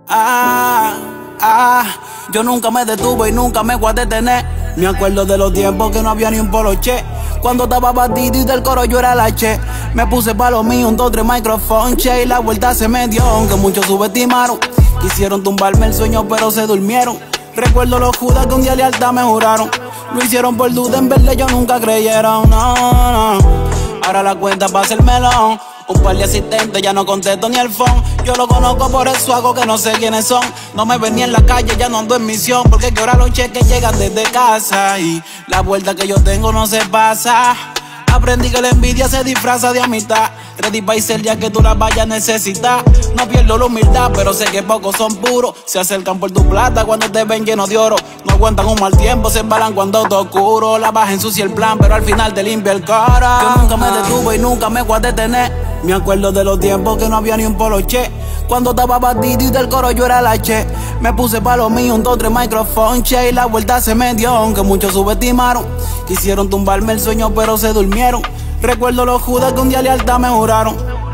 Yo nunca me detuve y nunca me voy a detener. Me acuerdo de los tiempos que no había ni un poloche. Cuando estaba batido y del coro yo era la che. Me puse pa' lo mío, un 2-3 micrófono, che. Y la vuelta se me dio, aunque muchos subestimaron. Quisieron tumbarme el sueño pero se durmieron. Recuerdo los judas que un día lealtad me juraron. Lo hicieron por duda, en verdad ellos nunca creyeron, no. Ahora la cuenta pa' hacer melón. Un par de asistentes, ya no contesto ni el phone. Yo lo conozco, por eso hago que no sé quiénes son. No me ven ni en la calle, ya no ando en misión. Porque que ahora los cheques llegan desde casa. Y la vuelta que yo tengo no se pasa. Aprendí que la envidia se disfraza de amistad. Ready pa' irse el día que tú la vayas a necesitar. No pierdo la humildad, pero sé que pocos son puros. Se acercan por tu plata cuando te ven lleno de oro. No aguantan un mal tiempo, se embalan cuando todo oscuro. La baja ensucia el plan, pero al final te limpia el cara. Yo nunca me detuve y nunca me voy a detener. Me acuerdo de los tiempos que no había ni un poloche. Cuando estaba batido y del coro yo era la che. Me puse pa' lo mío, un 2-3 micrófono, che. Y la vuelta se me dio, aunque muchos subestimaron. Quisieron tumbarme el sueño pero se durmieron. Recuerdo los judas que un día lealtad me juraron.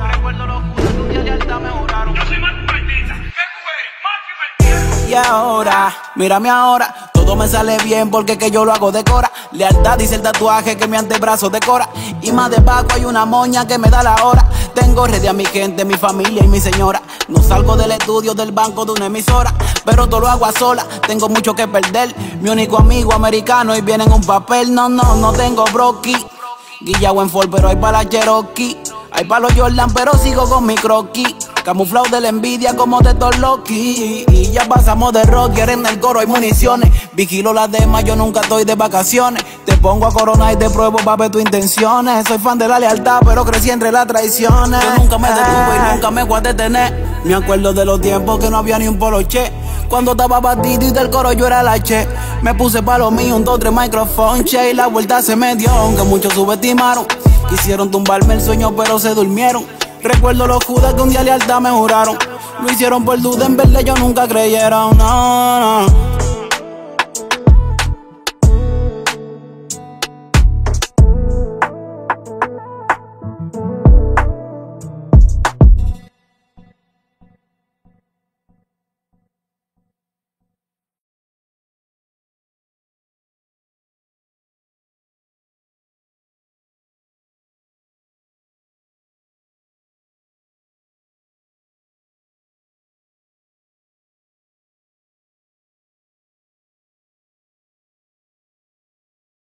Y ahora, mírame ahora, todo me sale bien porque que yo lo hago de cora. Lealtad dice el tatuaje que mi antebrazo decora. Y más debajo hay una moña que me da la hora. Tengo redes a mi gente, mi familia y mi señora. No salgo del estudio, del banco de una emisora, pero todo lo hago a sola, tengo mucho que perder. Mi único amigo americano y viene en un papel. No tengo broqui. Guillao en Ford, pero hay pa' la Cherokee. Hay pa' los Jordan, pero sigo con mi croquis. Camuflado de la envidia como de todos Loki. Y ya pasamos de rock, en el coro hay municiones. Vigilo las demás, yo nunca estoy de vacaciones. Te pongo a coronar y te pruebo pa' ver tus intenciones. Soy fan de la lealtad, pero crecí entre las traiciones. Yo nunca me detuve y nunca me voy a detener. Me acuerdo de los tiempos que no había ni un poloche. Cuando estaba batido y del coro yo era la che. Me puse pa' lo mío, un 2-3 micrófono, che. Y la vuelta se me dio, aunque muchos subestimaron. Quisieron tumbarme el sueño pero se durmieron. Recuerdo los judas que un día lealtad me juraron. Lo hicieron por duda, en verdad ellos nunca creyeron, no.